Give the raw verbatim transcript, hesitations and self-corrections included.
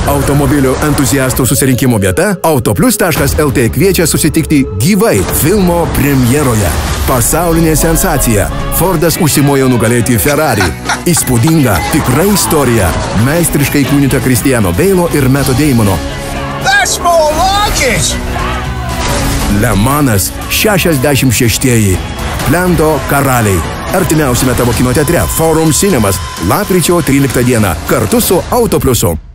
Automobilių entuziastų susirinkimo vieta autoplius taškas el tė kviečia susitikti gyvai filmo premjeroje. Pasaulinė sensacija. Fordas užsimojo nugalėti Ferrari. Įspūdinga, tikra istorija. Meistriškai kūnyta Kristiano Beilo ir Matto Damono. That's more like it! Le Manas šešiasdešimt šeštieji. Plento karaliai. Artimiausiame tavo kino teatre Forum Cinemas lapkričio tryliktą dieną kartu su Autopliusu.